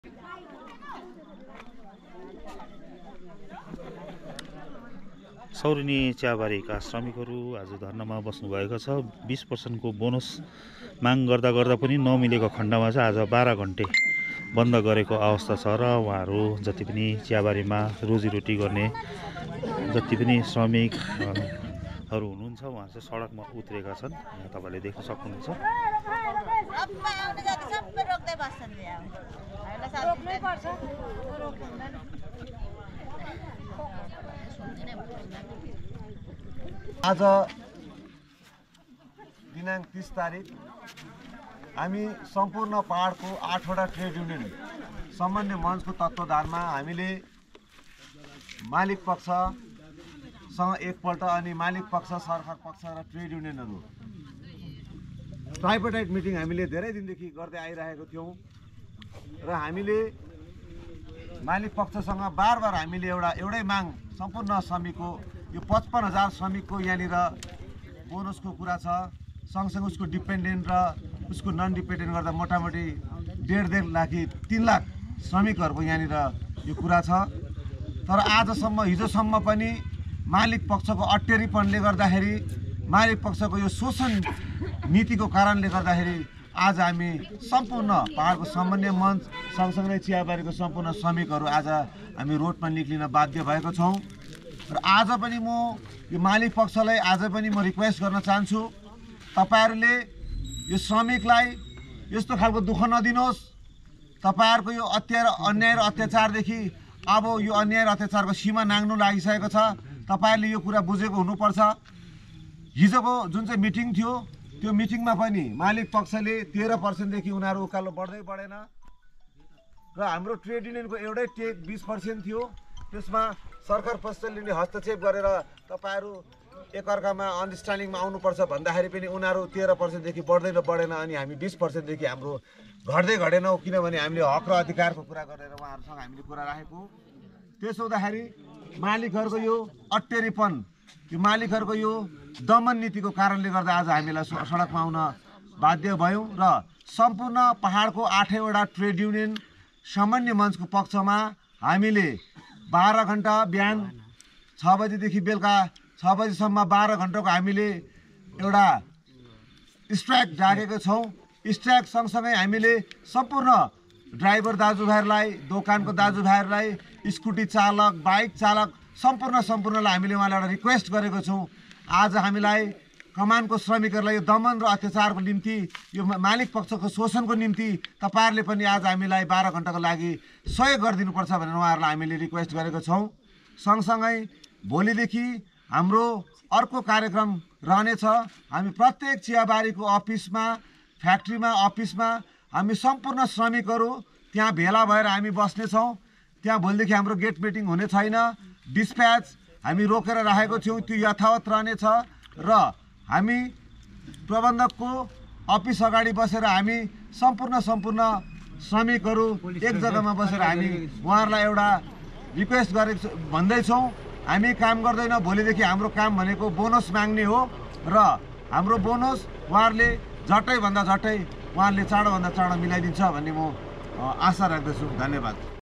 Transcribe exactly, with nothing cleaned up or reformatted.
सौरेनी चियाबारीका श्रमिकहरू आज धरनामा बस्नुभएको छ। बीस पर्सेन्टको बोनस माग गर्दा गर्दा पनि नमिलेको खण्डमा चाहिँ आज बाह्र घन्टे बन्द गरेको अवस्था छ र उहाँहरू जति पनि चियाबारीमा रोजीरोटी गर्ने जति पनि श्रमिकहरू हुनुहुन्छ उहाँ चाहिँ सडकमा उत्रेका छन्। यहाँ तपाईँले देख्न सक्नुहुन्छ। आज दिनांक तीस तारिक हामी सम्पूर्ण पहाडको आठवटा ट्रेड युनियन समन्वय मञ्चको तत्त्वाधानमा हामीले मालिक पक्षसँग एकपल्ट अनि मालिक पक्ष सरकार पक्ष र ट्रेड युनियनहरू ट्राइपार्टाइट मिटिङ हामीले धेरै दिनदेखि गर्दै आइरहेको थियौँ र हामीले मालिक पक्षसँग बार बार हामीले एउटा एउटै माग सम्पूर्ण श्रमिकको यो पचपन्न हजार श्रमिकको यहाँनिर बोनसको कुरा छ, सँगसँगै उसको डिपेन्डेन्ट र उसको नन डिपेन्डेन्ट गर्दा मोटामोटी डेढ डेढ लाख तीन लाख श्रमिकहरूको यहाँनिर यो कुरा छ। तर आजसम्म हिजोसम्म पनि मालिक पक्षको अटेरीपनले गर्दाखेरि मालिक पक्षको यो शोषण नीतिको कारणले गर्दाखेरि आज हामी सम्पूर्ण पहाडको समन्वय मञ्च सँगसँगै चियाबारीको सम्पूर्ण श्रमिकहरू आज हामी रोडमा निक्लिन बाध्य भएको छौँ। र आज पनि म यो मालिक पक्षलाई आज पनि म रिक्वेस्ट गर्न चाहन्छु, तपाईहरूले यो श्रमिकलाई यस्तो खालको दुःख नदिनुहोस्। तपाईहरूको यो अत्याचार अन्याय र अत्याचारदेखि अब यो अन्याय र अत्याचारको सीमा नाग्नु लागिसकेको छ। तपाईहरूले यो कुरा बुझेको हुनुपर्छ। हिजोको जुन चाहिँ मिटिङ थियो त्यो मिटिङमा पनि मालिक पक्षले तेह्र पर्सेन्टदेखि उनीहरू उकालो बढ्दै बढेन र हाम्रो ट्रेड युनियनको एउटै टेक बिस पर्सेन्ट थियो। त्यसमा सरकार पक्षले नै हस्तक्षेप गरेर तपाईँहरू एकअर्कामा अन्डरस्ट्यान्डिङमा आउनुपर्छ भन्दाखेरि पनि उनीहरू तेह्र पर्सेन्टदेखि बढ्दै बढेन अनि हामी बिस पर्सेन्टदेखि हाम्रो घट्दै घटेनौँ, किनभने हामीले हक र अधिकारको कुरा गरेर उहाँहरूसँग हामीले कुरा राखेको। त्यसो हुँदाखेरि मालिकहरूको यो अटेरीपन, यो मालिकहरूको यो दमन नीतिको कारणले गर्दा आज हामीलाई सडकमा आउन बाध्य भयौँ र सम्पूर्ण पहाडको आठैवटा ट्रेड युनियन समन्वय मञ्चको पक्षमा हामीले बाह्र घन्टा बिहान छ बजीदेखि बेलुका छ बजीसम्म बाह्र घन्टाको हामीले एउटा स्ट्राइक राखेको छौँ। स्ट्राइक सँगसँगै हामीले सम्पूर्ण ड्राइभर दाजुभाइहरूलाई, दोकानको दाजुभाइहरूलाई, स्कुटी चालक, बाइक चालक सम्पूर्ण सम्पूर्णलाई हामीले उहाँलाई एउटा रिक्वेस्ट गरेको छौँ। आज हामीलाई कमानको श्रमिकहरूलाई यो दमन र अत्याचारको निम्ति, यो मालिक पक्षको शोषणको निम्ति तपाईँहरूले पनि आज हामीलाई बाह्र घन्टाको लागि सहयोग गरिदिनुपर्छ भनेर उहाँहरूलाई हामीले रिक्वेस्ट गरेको छौँ। सँगसँगै भोलिदेखि हाम्रो अर्को कार्यक्रम रहनेछ। हामी प्रत्येक चियाबारीको अफिसमा, फ्याक्ट्रीमा, अफिसमा हामी सम्पूर्ण श्रमिकहरू त्यहाँ भेला भएर हामी बस्नेछौँ। त्यहाँ भोलिदेखि हाम्रो गेट मिटिङ हुने छैन। डिस्प्याच हामी रोकेर राखेको थियौँ, त्यो यथावत रहनेछ र हामी प्रबन्धकको अफिस अगाडि बसेर हामी सम्पूर्ण सम्पूर्ण श्रमिकहरू एक जग्गामा बसेर हामी उहाँहरूलाई एउटा रिक्वेस्ट गरेको भन्दैछौँ, हामी काम गर्दैन। भोलिदेखि हाम्रो काम भनेको बोनस माग्ने हो र हाम्रो बोनस उहाँहरूले झट्टैभन्दा झट्टै उहाँहरूले चाँडोभन्दा चाँडो मिलाइदिन्छ भन्ने म आशा राख्दछु। धन्यवाद।